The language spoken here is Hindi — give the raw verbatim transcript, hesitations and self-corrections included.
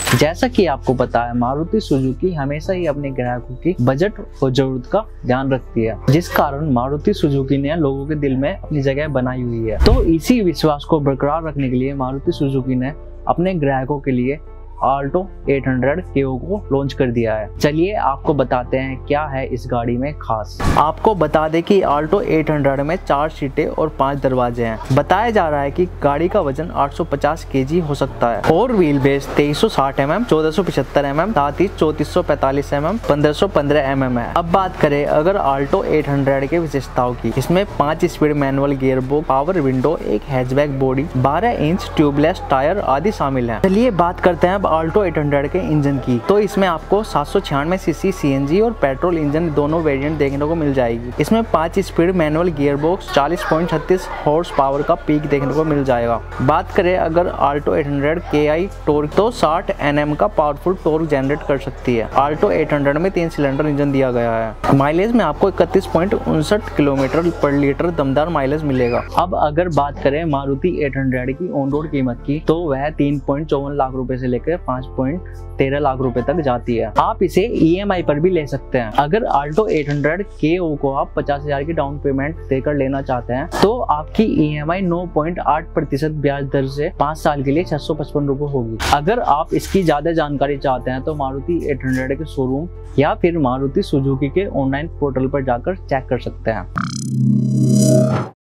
जैसा कि आपको पता है, मारुति सुजुकी हमेशा ही अपने ग्राहकों की बजट और जरूरत का ध्यान रखती है, जिस कारण मारुति सुजुकी ने लोगों के दिल में अपनी जगह बनाई हुई है। तो इसी विश्वास को बरकरार रखने के लिए मारुति सुजुकी ने अपने ग्राहकों के लिए आल्टो एट हंड्रेड के ओ को लॉन्च कर दिया है। चलिए आपको बताते हैं क्या है इस गाड़ी में खास। आपको बता दें कि आल्टो एट हंड्रेड में चार सीटें और पांच दरवाजे हैं। बताया जा रहा है कि गाड़ी का वजन आठ सौ पचास केजी हो सकता है और व्हील बेस तेईस सौ साठ एम एम, चौदह सौ पचहत्तर एम एम, साथ ही चौतीस सौ पैंतालीस एम एम, पंद्रह सौ पंद्रह एम एम है। अब बात करें अगर आल्टो एट हंड्रेड के विशेषताओं की, इसमें पांच speed manual gearbox, power window, एक हैचबैक बॉडी, बारह इंच ट्यूबलेस टायर आदि शामिल है। चलिए बात करते हैं आल्टो एट हंड्रेड के इंजन की। तो इसमें आपको सात सौ छियानवे सीसी सीएनजी और पेट्रोल इंजन दोनों वेरिएंट देखने को मिल जाएगी। इसमें पांच स्पीड मैनुअल गियरबॉक्स, चालीस पॉइंट छत्तीस हॉर्स पावर का पीक देखने को मिल जाएगा। बात करें अगर आल्टो एट हंड्रेड के आई टॉर्क, तो साठ एन एम का पावरफुल टॉर्क जनरेट कर सकती है। आल्टो एट हंड्रेड में तीन सिलेंडर इंजन दिया गया है। माइलेज में आपको इकतीस पॉइंट उनसठ किलोमीटर पर लीटर दमदार माइलेज मिलेगा। अब अगर बात करें मारुति एट हंड्रेड की ऑन रोड कीमत की, तो वह तीन पॉइंट चौवन लाख रुपए से लेकर पांच पॉइंट तेरह लाख रुपए तक जाती है। आप इसे ई एम आई पर भी ले सकते हैं। अगर आल्टो एट हंड्रेड के ओ को आप पचास हजार की डाउन पेमेंट देकर लेना चाहते हैं, तो आपकी ई एम आई नौ पॉइंट आठ प्रतिशत ब्याज दर से पांच साल के लिए छह सौ पचपन रुपए होगी। अगर आप इसकी ज्यादा जानकारी चाहते हैं तो मारुति एट हंड्रेड के शोरूम या फिर मारुति सुजुकी के ऑनलाइन पोर्टल पर जाकर चेक कर सकते हैं।